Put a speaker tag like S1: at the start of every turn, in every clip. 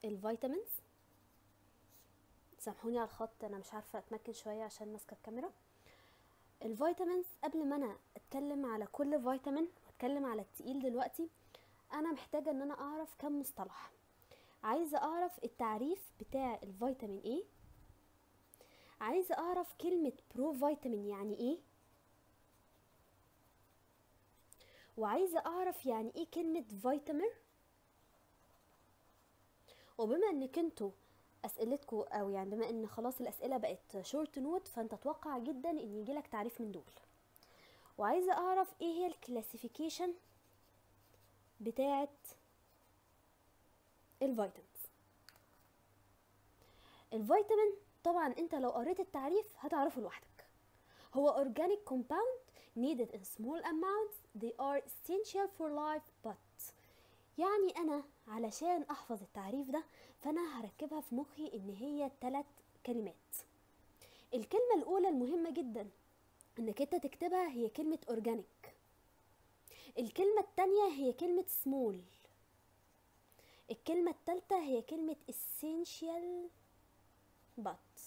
S1: الفيتامينز. سامحوني على الخط، انا مش عارفه اتمكن شويه عشان ماسكه الكاميرا. الفيتامينز، قبل ما انا اتكلم على كل فيتامين واتكلم على التقيل دلوقتي، انا محتاجه ان انا اعرف كم مصطلح. عايزه اعرف التعريف بتاع الفيتامين ايه، عايزه اعرف كلمه برو فيتامين يعني ايه، وعايزه اعرف يعني ايه كلمه فيتامين. وبما انك انتوا اسئلتكم، او يعني بما ان خلاص الاسئله بقت شورت نوت، فانت اتوقع جدا ان يجيلك تعريف من دول. وعايزه اعرف ايه هي الكلاسيفيكيشن بتاعه الفيتامينز. الفيتامين طبعا انت لو قريت التعريف هتعرفه لوحدك. هو organic compound needed in small amounts, they are essential for life but. يعني انا علشان احفظ التعريف ده فانا هركبها في مخي ان هي 3 كلمات. الكلمة الاولى المهمة جدا انك انت تكتبها هي كلمة organic. الكلمة التانية هي كلمة small. الكلمة التالتة هي كلمة essential but.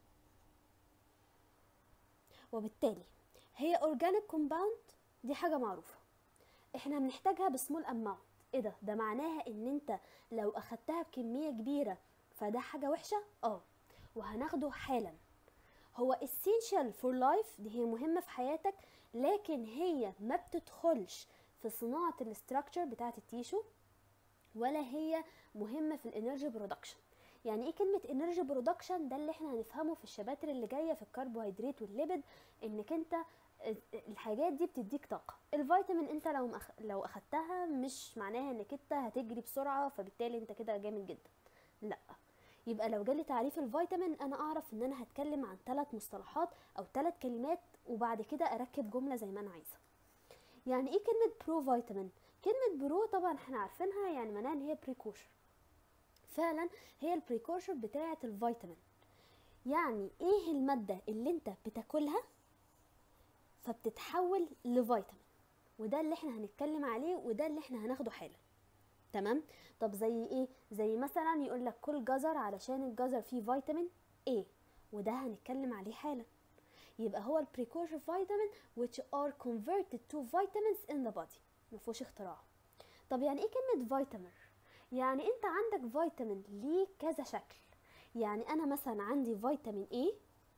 S1: وبالتالي هي organic compound، دي حاجة معروفة احنا بنحتاجها بسمول اماونت. ايه ده معناها ان انت لو اخدتها بكمية كبيرة فده حاجة وحشة؟ وهناخده حالا. هو essential for life، دي هي مهمة في حياتك، لكن هي ما بتدخلش في صناعة الاستراكشر بتاعة التيشو، ولا هي مهمة في الانرجي برودكشن. يعني ايه كلمة انرجي برودكشن؟ ده اللي احنا هنفهمه في الشباتر اللي جاية في الكربوهيدرات والليبيد، انك انت الحاجات دي بتديك طاقة. الفيتامين انت لو اخدتها مش معناها انك انت هتجري بسرعة فبالتالي انت كده جامد جدا، لا. يبقى لو جالي تعريف الفيتامين انا اعرف ان انا هتكلم عن 3 مصطلحات او 3 كلمات، وبعد كده اركب جملة زي ما انا عايزة. يعني ايه كلمة برو فيتامين؟ كلمة برو طبعا احنا عارفينها، يعني معناها ان هي بريكوشر. فعلا هي البريكوشر بتاعة الفيتامين. يعني ايه المادة اللي انت بتاكلها فبتتحول لفيتامين، وده اللي احنا هنتكلم عليه وده اللي احنا هناخده حالا. تمام. طب زي ايه؟ زي مثلا يقول لك كل جزر علشان الجزر فيه فيتامين A، وده هنتكلم عليه حالا. يبقى هو البريكوشر فيتامين which are converted to vitamins in the body، مفيهوش اختراع. طب يعني ايه كلمة فيتامين؟ يعني انت عندك فيتامين ليه كذا شكل. يعني انا مثلا عندي فيتامين A،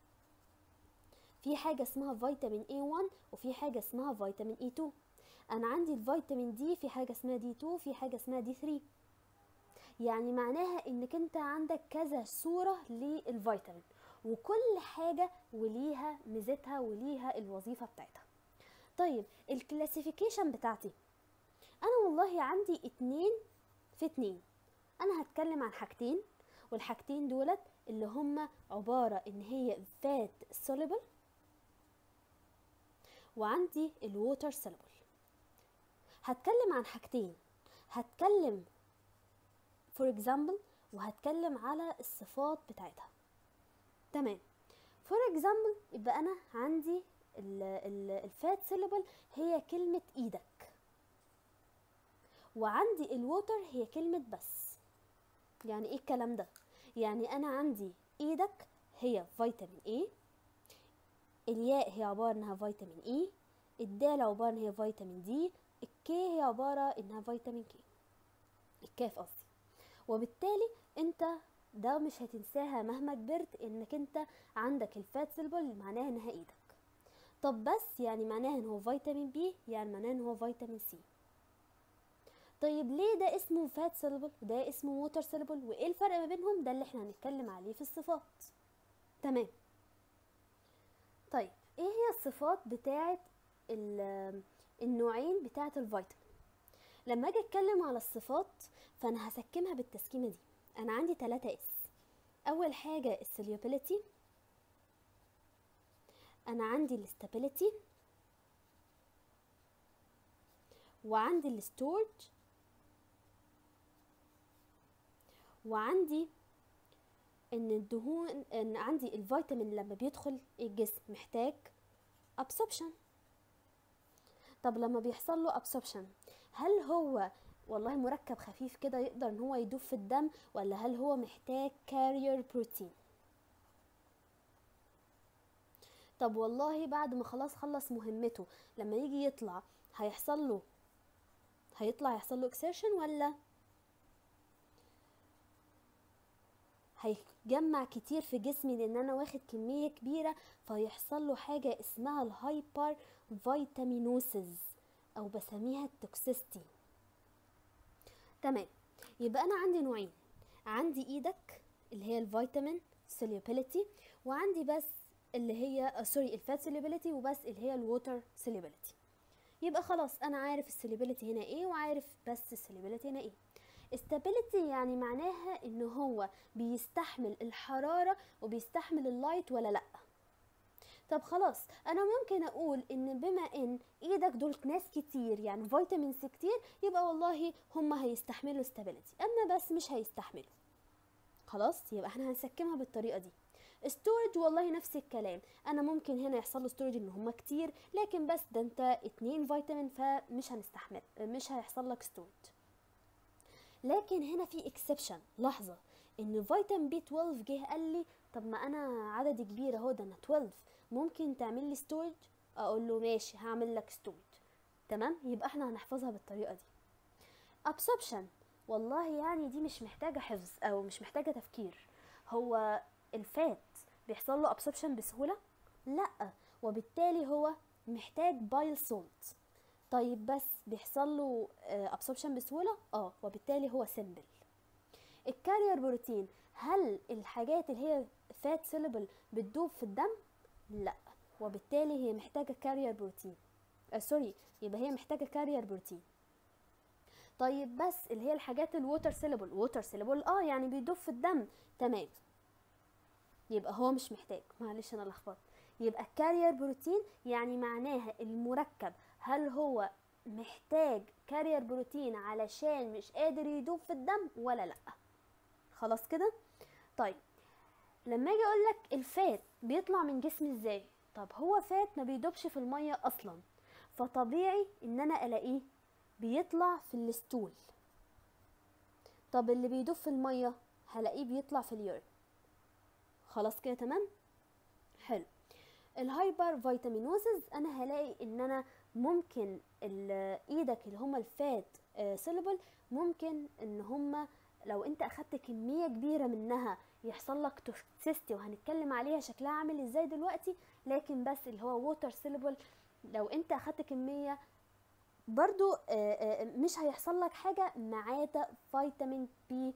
S1: في حاجة اسمها فيتامين A1 وفي حاجة اسمها فيتامين A2. انا عندي الفيتامين دي في حاجة اسمها D2، في حاجة اسمها D3. يعني معناها انك انت عندك كذا صورة للفيتامين، وكل حاجة وليها ميزتها وليها الوظيفة بتاعتها. طيب الكلاسيفيكيشن بتاعتي انا والله عندي 2 في 2. انا هتكلم عن حاجتين، والحاجتين دولت اللي هم عبارة ان هي فات soluble وعندي الووتر soluble. هتكلم عن حاجتين، هتكلم for example وهتكلم على الصفات بتاعتها. تمام. for example يبقى انا عندي الفات soluble هي كلمة ايدك، وعندي الووتر هي كلمة بس. يعني ايه الكلام ده؟ يعني انا عندي ايدك هي فيتامين A، الياء هي عبارة انها فيتامين E، الدال عبارة ان هي فيتامين D، الكي هي عبارة انها فيتامين K، الكاف قصدي. وبالتالي انت ده مش هتنساها مهما كبرت، انك انت عندك الفات سيلبل معناها انها ايدك. طب بس يعني معناها ان هو فيتامين B، يعني معناها ان هو فيتامين C. طيب ليه ده اسمه فات سيلبل وده اسمه ووتر سيلبل، وايه الفرق ما بينهم؟ ده اللي احنا هنتكلم عليه في الصفات. تمام. طيب ايه هي الصفات بتاعه النوعين بتاعه الفيتامين؟ لما اجي اتكلم على الصفات فانا هسكمها بالتسكيمه دي. انا عندي 3 اس. اول حاجه السوليوبيليتي، انا عندي الاستابيليتي، وعندي الستورج، وعندي ان الدهون، ان عندي الفيتامين لما بيدخل الجسم محتاج absorption. طب لما بيحصل له absorption هل هو والله مركب خفيف كده يقدر ان هو يدوب في الدم، ولا هل هو محتاج كارير بروتين؟ طب والله بعد ما خلاص خلص مهمته لما يجي يطلع يحصل له اكسيرشن، ولا هيتجمع كتير في جسمي لان انا واخد كمية كبيرة، فيحصل له حاجة اسمها الهايبر فيتامينوسيس او بسميها التوكسيستي. تمام، يبقى انا عندي نوعين، عندي ايدك اللي هي الفيتامين سوليبيليتي، وعندي بس اللي هي الفات سوليبيليتي وبس اللي هي الووتر سوليبيليتي. يبقى خلاص انا عارف السوليبيليتي هنا ايه وعارف بس السوليبيليتي هنا ايه. استابيليتي يعني معناها ان هو بيستحمل الحرارة وبيستحمل اللايت ولا لا. طب خلاص انا ممكن اقول ان بما ان ايدك دول ناس كتير يعني فيتامينز كتير، يبقى والله هم هيستحملوا استابيليتي، اما بس مش هيستحملوا. خلاص يبقى احنا هنسكمها بالطريقة دي. ستورج والله نفس الكلام، انا ممكن هنا يحصل له ستورج ان هما كتير، لكن بس ده انت 2 فيتامين فمش هنستحمل، مش هيحصل لك ستورج. لكن هنا في اكسبشن، لحظه، ان فيتامين بي 12 جه قال لي طب ما انا عددي كبير اهو، ده انا 12، ممكن تعمل لي ستورج؟ اقول له ماشي هعمل لك ستورج. تمام، يبقى احنا هنحفظها بالطريقه دي. ابسوربشن والله يعني دي مش محتاجه حفظ او مش محتاجه تفكير. هو الفات بيحصل له ابسوربشن بسهوله؟ لا، وبالتالي هو محتاج بايل سولت. طيب بس بيحصل له ابسوربشن بسهوله؟ وبالتالي هو سيمبل. الكارير بروتين، هل الحاجات اللي هي فات سيلبل بتدوب في الدم؟ لا، وبالتالي هي محتاجه كارير بروتين. يبقى هي محتاجه كارير بروتين. طيب بس اللي هي الحاجات الووتر سيلبل يعني بيدوب في الدم، تمام، يبقى هو مش محتاج. معلش انا لخبطت. يبقى الكارير بروتين يعني معناها المركب هل هو محتاج كارير بروتين علشان مش قادر يدوب في الدم ولا لا. خلاص كده. طيب لما اجي اقول لك الفات بيطلع من جسمي ازاي؟ طب هو فات ما بيدوبش في الميه اصلا، فطبيعي ان انا الاقيه بيطلع في الستول. طب اللي بيدوب في الميه هلاقيه بيطلع في اليورين. خلاص كده تمام. حلو. الهايبر فيتامينوزز انا هلاقي ان انا ممكن ايدك اللي هما الفات سيلبل، ممكن ان هما لو انت اخدت كمية كبيرة منها يحصل لك توكسيستي، وهنتكلم عليها شكلها عامل ازاي دلوقتي. لكن بس اللي هو ووتر سيلبل لو انت اخدت كمية برضو مش هيحصل لك حاجة ما عدا فيتامين بي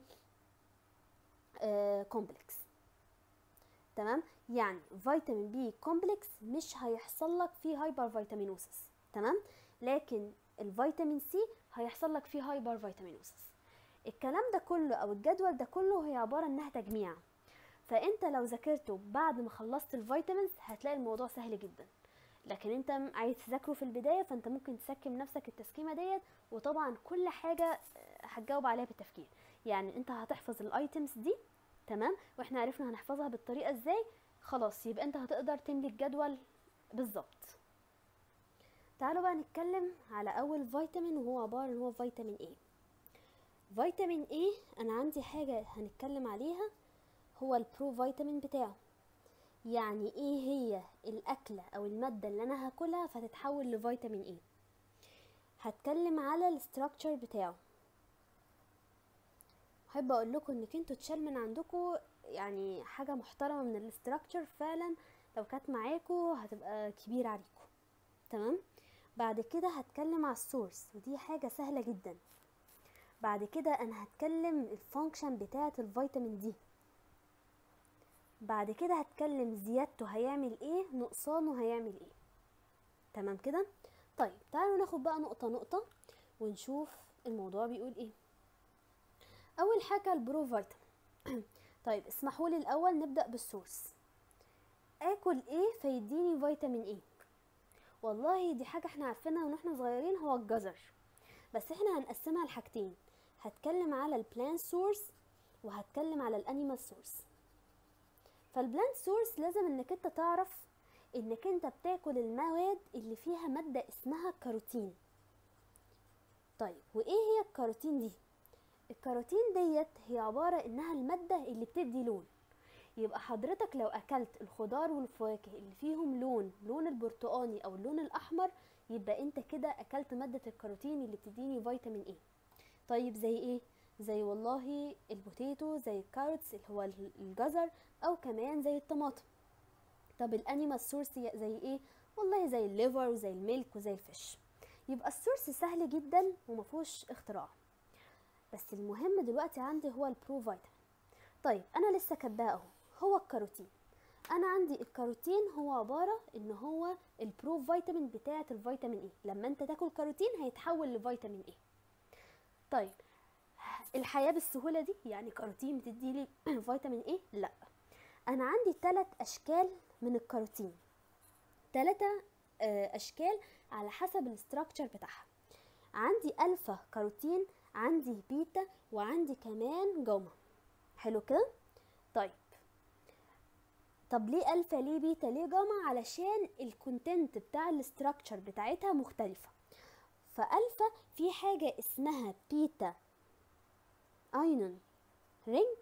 S1: كومبلكس. تمام، يعني فيتامين بي كومبلكس مش هيحصل لك فيه هايبر فيتامينوسس. تمام، لكن الفيتامين سي هيحصل لك فيه هايبر فيتامينوسس. الكلام ده كله او الجدول ده كله هي عبارة انها تجميع، فانت لو ذاكرته بعد ما خلصت الفيتامينز هتلاقي الموضوع سهل جدا. لكن انت عايز تذاكره في البداية فانت ممكن تسكم نفسك التسكيمة ديت، وطبعا كل حاجة هتجاوب عليها بالتفكير. يعني انت هتحفظ الايتمز دي، تمام، واحنا عرفنا هنحفظها بالطريقة ازاي. خلاص يبقى انت هتقدر تملي الجدول بالظبط. تعالوا بقى نتكلم على اول فيتامين، وهو عبارة ان هو فيتامين ايه. فيتامين ايه انا عندي حاجة هنتكلم عليها، هو البرو فيتامين بتاعه. يعني ايه هي الاكلة او المادة اللي انا هاكلها فتتحول لفيتامين ايه. هتكلم على الاستراكشر بتاعه. احب اقول لكم انك انتوا تشال من عندكم يعني حاجة محترمة من الاستراكشر فعلا، لو كانت معاكم هتبقى كبيرة عليكم. تمام، بعد كده هتكلم على السورس ودي حاجة سهلة جدا. بعد كده انا هتكلم الفانكشن بتاعة الفيتامين دي. بعد كده هتكلم زيادته هيعمل ايه، نقصانه هيعمل ايه. تمام كده. طيب تعالوا ناخد بقى نقطة نقطة ونشوف الموضوع بيقول ايه. اول حاجة البرو فيتامين. طيب اسمحوا لي الاول نبدأ بالسورس. اكل ايه فيديني فيتامين ايه؟ والله دي حاجة احنا عارفينها ونحن صغيرين، هو الجزر. بس احنا هنقسمها لحاجتين، هتكلم على البلانت سورس وهتكلم على الانيمال سورس. فالبلانت سورس لازم انك انت تعرف انك انت بتاكل المواد اللي فيها مادة اسمها كاروتين. طيب وايه هي الكاروتين دي؟ الكاروتين ديت هي عبارة انها المادة اللي بتدي لون. يبقى حضرتك لو اكلت الخضار والفواكه اللي فيهم لون البرتقاني او اللون الاحمر، يبقى انت كده اكلت مادة الكاروتين اللي بتديني فيتامين ايه. طيب زي ايه؟ زي والله البوتيتو، زي الكاروتس اللي هو الجزر، او كمان زي الطماطم. طب الانيمال سورس زي ايه؟ والله زي الليفر وزي الميلك وزي الفيش. يبقى السورس سهل جدا ومفهوش اختراع. بس المهم دلوقتي عندي هو البرو فيتامين. طيب انا لسه كاتباه اهو، هو الكاروتين. انا عندي الكاروتين هو عباره ان هو البرو فيتامين بتاعه الفيتامين ايه. لما انت تاكل كاروتين هيتحول لفيتامين ايه. طيب الحياه بالسهوله دي؟ يعني كاروتين بتديلي فيتامين ايه؟ لا. انا عندي 3 اشكال من الكاروتين، 3 اشكال على حسب الاستراكشر بتاعها. عندي الفا كاروتين، عندي بيتا، وعندي كمان جاما. حلو كده؟ طب ليه الفا، ليه بيتا، ليه جاما؟ علشان الكونتنت بتاع الاستراكشر بتاعتها مختلفه. فالفا في حاجه اسمها بيتا اينون رينج،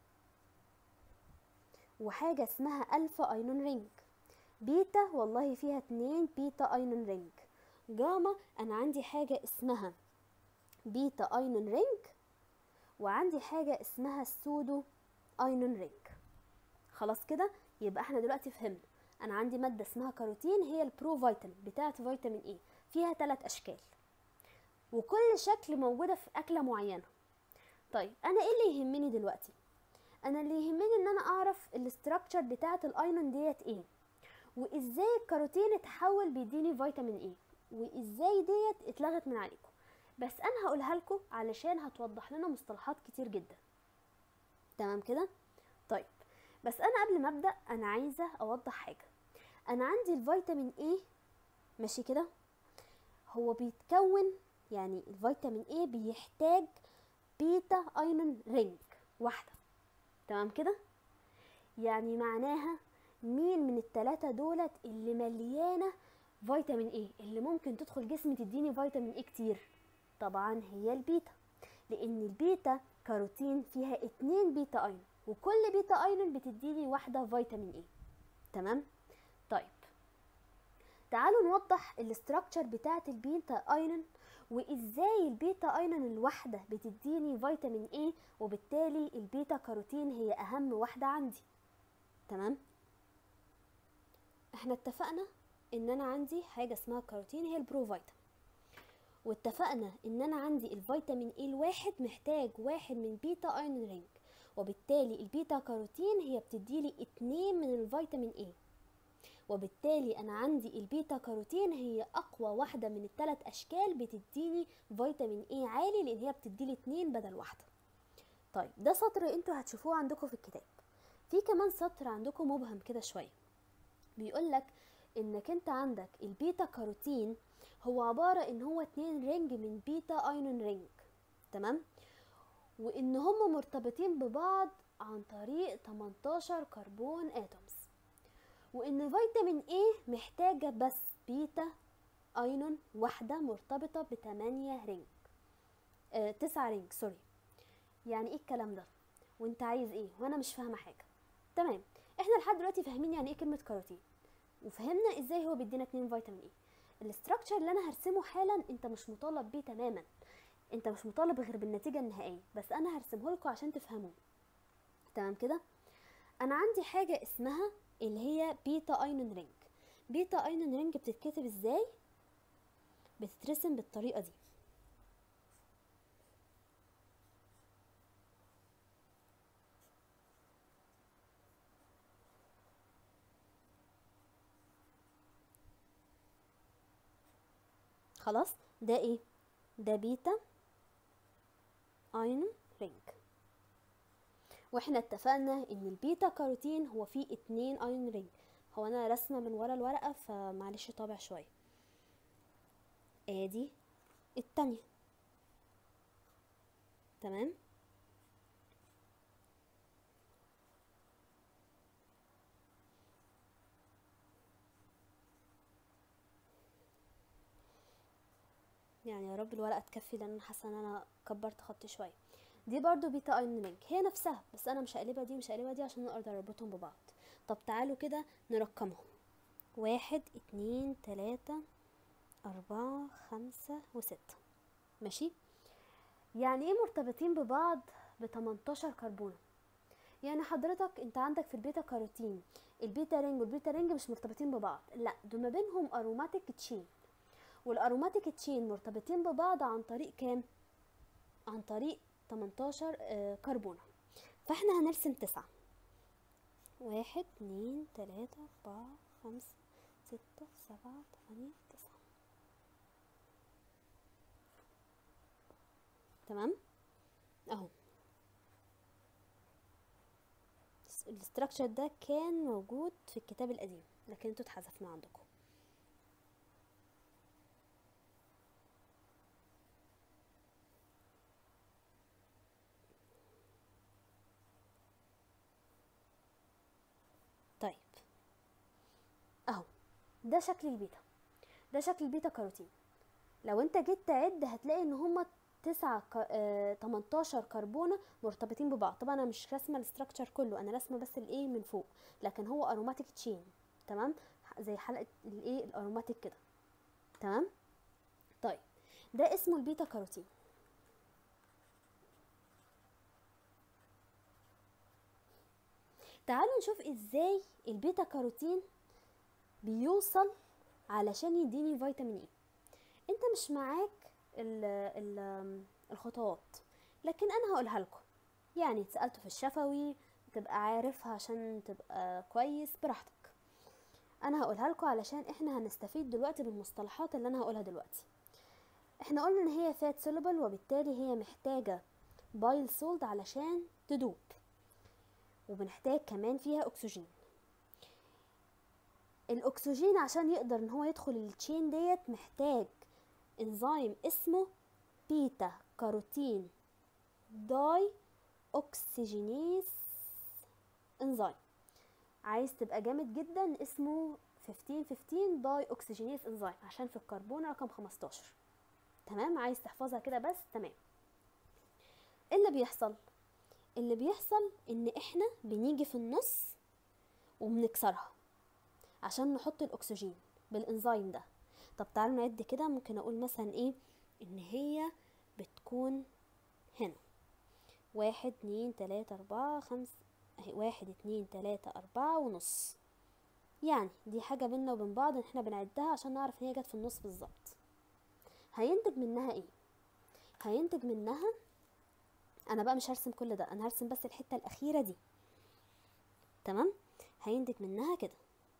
S1: وحاجه اسمها الفا اينون رينج. بيتا والله فيها 2 بيتا اينون رينج. جاما انا عندي حاجه اسمها بيتا اينون رينج، وعندي حاجه اسمها السودو اينون رينج. خلاص كده؟ يبقى احنا دلوقتي فهمنا انا عندي ماده اسمها كاروتين، هي البرو فيتامين بتاعه فيتامين ايه، فيها 3 اشكال، وكل شكل موجوده في اكله معينه. طيب انا ايه اللي يهمني دلوقتي؟ انا اللي يهمني ان انا اعرف الاستراكشر بتاعه الاينون ديت ايه، وازاي الكاروتين اتحول بيديني فيتامين ايه، وازاي ديت اتلغت من عليكم. بس انا هقولها لكم علشان هتوضح لنا مصطلحات كتير جدا. تمام كده؟ طيب بس انا قبل ما ابدا انا عايزه اوضح حاجه. انا عندي الفيتامين ايه، ماشي كده، هو بيتكون، يعني الفيتامين ايه بيحتاج بيتا اينون رينج واحده. تمام كده؟ يعني معناها مين من ال3 دولت اللي مليانه فيتامين ايه، اللي ممكن تدخل جسمي تديني فيتامين ايه كتير؟ طبعا هي البيتا، لان البيتا كاروتين فيها 2 بيتا اينون، وكل بيتا اينون بتديني واحده فيتامين ايه. تمام؟ طيب تعالوا نوضح الاستراكشر بتاعه البيتا اينون، وازاي البيتا اينون الواحده بتديني فيتامين ايه، وبالتالي البيتا كاروتين هي اهم واحده عندي. تمام؟ احنا اتفقنا ان انا عندي حاجه اسمها كاروتين هي البرو فيتامين، واتفقنا ان انا عندي الفيتامين ايه الواحد محتاج 1 من بيتا اينون رينج، وبالتالي البيتا كاروتين هي بتديلي 2 من الفيتامين ايه، وبالتالي انا عندي البيتا كاروتين هي اقوى واحده من ال3 اشكال بتديني فيتامين ايه عالي، لان هي بتديلي 2 بدل واحده. طيب ده سطر انتوا هتشوفوه عندكم في الكتاب. في كمان سطر عندكم مبهم كده شويه، بيقولك انك انت عندك البيتا كاروتين هو عباره ان هو 2 رينج من بيتا اينون رينج. تمام؟ وان هم مرتبطين ببعض عن طريق 18 كربون اتومز، وان فيتامين ايه محتاجة بس بيتا اينون واحدة مرتبطة ب8 رينج، 9 رينج سوري. يعني ايه الكلام ده؟ وانت عايز ايه وانا مش فاهمة حاجة؟ تمام، احنا لحد دلوقتي فاهمين يعني ايه كلمة كاروتين، وفهمنا ازاي هو بيدينا 2 فيتامين ايه. الاستراكشر اللي انا هرسمه حالا انت مش مطالب بيه تماما، انت مش مطالب غير بالنتيجة النهائية، بس انا هرسمه لكم عشان تفهموه. تمام كده؟ انا عندي حاجة اسمها اللي هي بيتا اينون رينج. بيتا اينون رينج بتتكتب ازاي؟ بتترسم بالطريقة دي. خلاص؟ ده ايه؟ ده بيتا اينون رينج. واحنا اتفقنا ان البيتا كاروتين هو فيه 2 اينون رينج. هو انا رسمة من ورا الورقة فمعلش طابع شوية. ادي التانية. تمام؟ يعني يا رب الورقه تكفي، لان انا حاسه ان انا كبرت خطي شويه. دي برضو بيتا ايون رينج، هي نفسها، بس انا مش هقلبها دي مش هقلبها دي عشان نقدر نربطهم ببعض. طب تعالوا كده نرقمهم: 1 2 3 4 5 و6. ماشي. يعني ايه مرتبطين ببعض ب18 كربونه؟ يعني حضرتك انت عندك في البيتا كاروتين البيتا رينج والبيتا رينج مش مرتبطين ببعض، لا دول ما بينهم اروماتيك تشين، والاروماتيك تشين مرتبطين ببعض عن طريق كام؟ عن طريق 18 كربونه. فاحنا هنرسم 9: 1 2 3 4 5 6 7 8 9. تمام اهو. الاستراكشر ده كان موجود في الكتاب القديم، لكن انتوا اتحذف من عندكم. طيب اهو، ده شكل البيتا، ده شكل البيتا كاروتين. لو انت جيت تعد هتلاقي ان هما 18 كربونه مرتبطين ببعض. طبعا انا مش راسمه الاستراكشر كله، انا راسمه بس الايه من فوق، لكن هو اروماتيك تشين. تمام، زي حلقه الايه الاروماتيك كده. تمام. طيب ده اسمه البيتا كاروتين. تعالوا نشوف ازاي البيتا كاروتين بيوصل علشان يديني فيتامين اي. انت مش معاك الخطوات، لكن انا هقولها لكم، يعني اتسألتوا في الشفوي تبقى عارفها عشان تبقى كويس براحتك. انا هقولها لكم علشان احنا هنستفيد دلوقتي بالمصطلحات اللي انا هقولها دلوقتي. احنا قلنا ان هي فات سولوبل، وبالتالي هي محتاجة بايل سولت علشان تدوب، وبنحتاج كمان فيها اكسجين. الاكسجين عشان يقدر ان هو يدخل التشين ديت محتاج انزيم اسمه بيتا كاروتين داي اوكسجينيز انزيم. عايز تبقى جامد جدا اسمه 15 داي اوكسجينيز انزيم، عشان في الكربون رقم 15. تمام، عايز تحفظها كده بس. تمام. اللي بيحصل ان احنا بنيجي في النص وبنكسرها عشان نحط الاكسجين بالانزيم ده. طب تعالوا نعد كده. ممكن اقول مثلا ايه ان هي بتكون هنا 1 2 3 4 5 اهي، 1 2 3 4 ونص. يعني دي حاجة بينا وبين بعض احنا بنعدها عشان نعرف ان هي جت في النص بالظبط. هينتج منها ايه؟ هينتج منها، انا بقى مش هرسم كل ده، انا هرسم بس الحتة الاخيرة دي. تمام. هينتج منها كده.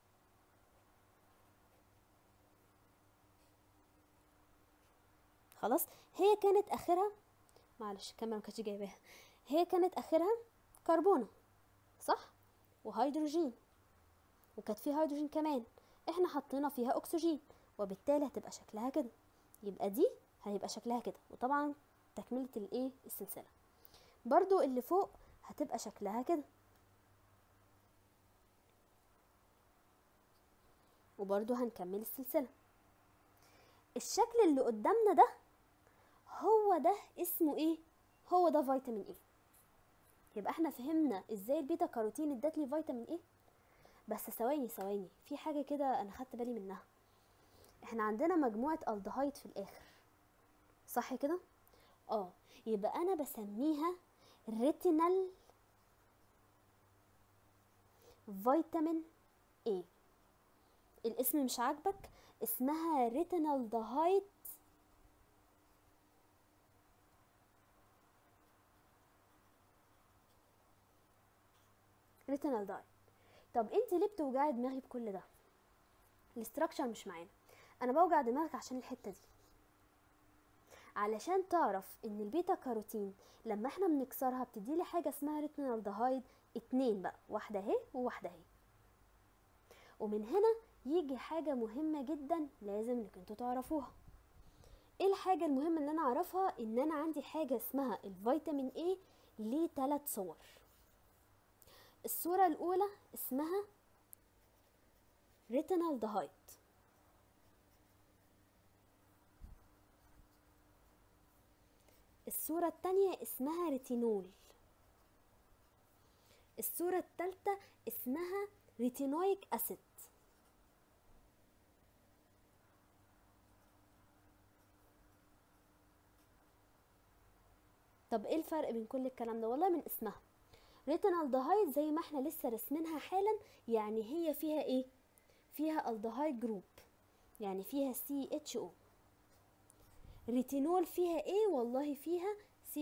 S1: خلاص. هي كانت اخرها، معلش الكاميرا مكانتش جايباها، هي كانت اخرها كربونة صح، وهيدروجين، وكانت فيه هيدروجين كمان، احنا حطينا فيها اكسجين، وبالتالي هتبقى شكلها كده. يبقى دي هيبقى شكلها كده. وطبعا تكملة الايه السلسلة برضو اللي فوق هتبقى شكلها كده، وبرضو هنكمل السلسلة. الشكل اللي قدامنا ده هو ده اسمه ايه؟ هو ده فيتامين ايه. يبقى احنا فهمنا ازاي البيتا كاروتين ادت لي فيتامين ايه. بس ثواني في حاجة كده انا خدت بالي منها. احنا عندنا مجموعة الدهايد في الاخر صح كده؟ يبقى انا بسميها ريتينال فيتامين ايه. الاسم مش عاجبك؟ اسمها ريتينال دهايد ريتينال داي. طب انت ليه بتوجعي دماغي بكل ده؟ الاستراكشر مش معانا. انا بوجع دماغك عشان الحته دي، علشان تعرف ان البيتا كاروتين لما احنا بنكسرها بتديلي حاجه اسمها ريتينال دهايد 2 بقى، واحده اهي وواحده اهي. ومن هنا يجي حاجه مهمه جدا لازم انكم انتوا تعرفوها. ايه الحاجه المهمه اللي انا اعرفها؟ ان انا عندي حاجه اسمها الفيتامين ايه ليه 3 صور. الصوره الاولى اسمها ريتينال دهايد، الصورة التانية اسمها ريتينول. الصورة التالتة اسمها ريتينويك اسيد. طب ايه الفرق بين كل الكلام ده؟ والله من اسمها. ريتينالدهايد زي ما احنا لسه رسمينها حالا، يعني هي فيها ايه؟ فيها الدهايد جروب، يعني فيها CHO. ريتينول فيها ايه؟ والله فيها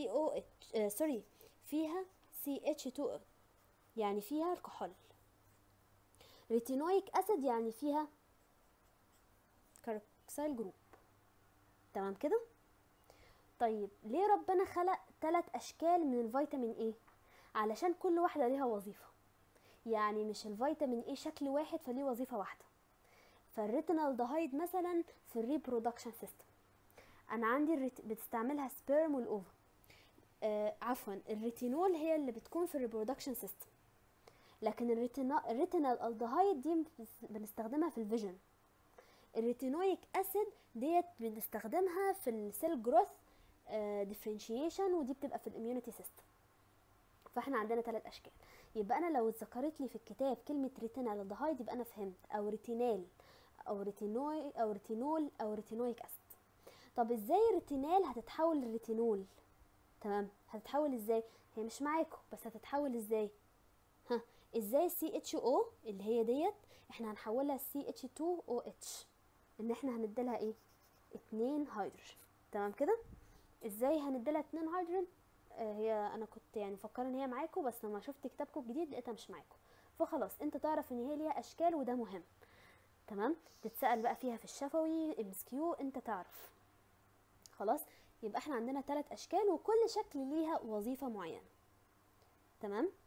S1: فيها CH2O، يعني فيها الكحول. ريتينويك اسيد يعني فيها كاربوكسيل جروب. تمام كده؟ طيب ليه ربنا خلق 3 اشكال من الفيتامين ايه؟ علشان كل واحدة ليها وظيفة. يعني مش الفيتامين ايه شكل واحد فليه وظيفة واحدة. فالريتينالدهايد مثلا في الريبرودكشن سيستم، انا عندي بتستعملها سبيرم والاوفا. عفوا، الريتينول هي اللي بتكون في الريبرودكشن سيستم، لكن الريتينال الدهايد دي بنستخدمها في الفيجن. الريتينويك اسيد ديت بنستخدمها في السيل جروث ديفرنشيشن، ودي بتبقى في الاميونيتي سيستم. فاحنا عندنا 3 اشكال. يبقى انا لو اتذكرت لي في الكتاب كلمه ريتينال الدهايد يبقى انا فهمت، او ريتينال او ريتينول او ريتينويك اسيد. طب ازاي الريتينال هتتحول للريتينول؟ تمام، هتتحول ازاي؟ هي مش معاكم، بس هتتحول ازاي؟ ها، ازاي CHO اللي هي ديت احنا هنحولها CH2OH، ان احنا هنديلها ايه؟ 2 هيدروجين. تمام كده؟ ازاي هنديلها 2 هيدروجين؟ هي انا كنت يعني مفكره ان هي معاكم، بس لما شفت كتابكم الجديد لقيتها مش معاكم. فخلاص انت تعرف ان هي ليها اشكال، وده مهم. تمام، تتسأل بقى فيها في الشفوي MCQ، انت تعرف. خلاص، يبقى احنا عندنا 3 اشكال، وكل شكل ليها وظيفه معينه. تمام.